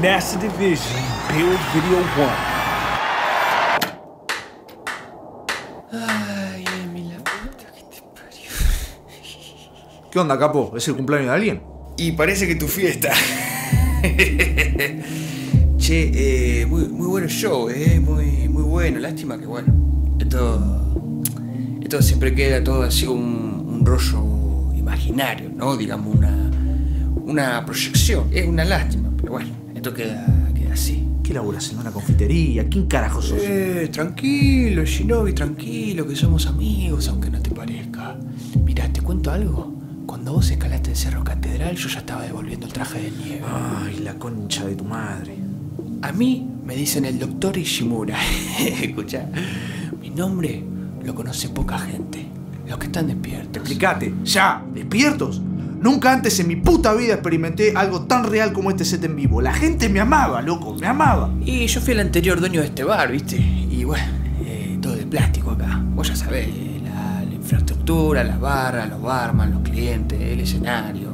NASA Division, Build Video 1. Ay, Emi, la puta que te parió. ¿Qué onda, capo? ¿Es el cumpleaños de alguien? Y parece que tu fiesta. Che, muy bueno el show, muy bueno. Lástima que, bueno, esto siempre queda todo así como un rollo imaginario, ¿no? Digamos, una proyección. Es una lástima, pero bueno, esto queda así. ¿Qué laburas en una confitería? ¿Quién carajo sos? Tranquilo, Shinobi, tranquilo, que somos amigos, aunque no te parezca. Mirá, ¿te cuento algo? Cuando vos escalaste el Cerro Catedral, yo ya estaba devolviendo el traje de nieve. Ay, la concha de tu madre. A mí me dicen el doctor Ishimura. Escuchá, mi nombre lo conoce poca gente. Los que están despiertos. Explicate, ya, ¿despiertos? Nunca antes en mi puta vida experimenté algo tan real como este set en vivo. La gente me amaba, loco, me amaba. Y yo fui el anterior dueño de este bar, ¿viste? Y bueno, todo de plástico acá. Vos ya sabés, la infraestructura, las barras, los barman, los clientes, el escenario.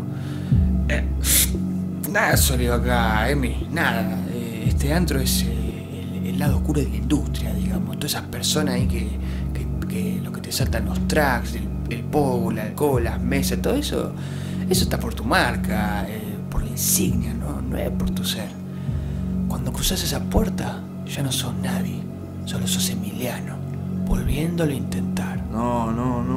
Nada sólido acá, Emi, nada. Este antro es el lado oscuro de la industria, digamos. Todas esas personas ahí que lo que te saltan los tracks, el pogo, el alcohol, las mesas, todo eso. Eso está por tu marca, por la insignia, no es por tu ser. Cuando cruzas esa puerta, ya no sos nadie, solo sos Emiliano, volviéndolo a intentar. No,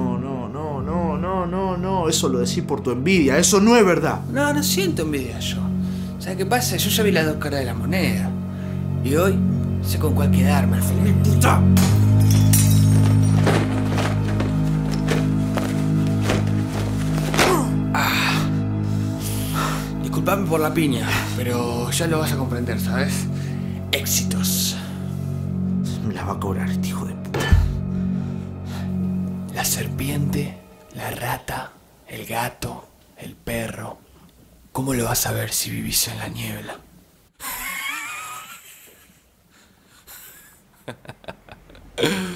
eso lo decís por tu envidia, eso no es verdad. No siento envidia yo. ¿Sabes qué pasa? Yo ya vi las dos caras de la moneda. Y hoy sé con cuál quedarme al final. ¡Puta! Disculpame por la piña, pero ya lo vas a comprender, ¿sabes? Éxitos. Me la va a cobrar este hijo de puta. La serpiente, la rata, el gato, el perro. ¿Cómo lo vas a ver si vivís en la niebla?